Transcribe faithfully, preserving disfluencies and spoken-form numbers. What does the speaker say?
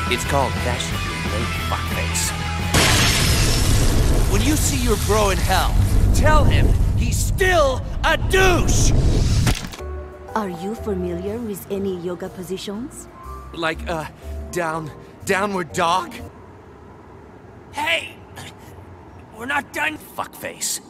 It's called fashion being late, fuckface. When you see your bro in hell, tell him he's still a douche! Are you familiar with any yoga positions? Like, uh, down... downward dog? Hey! We're not done, fuckface.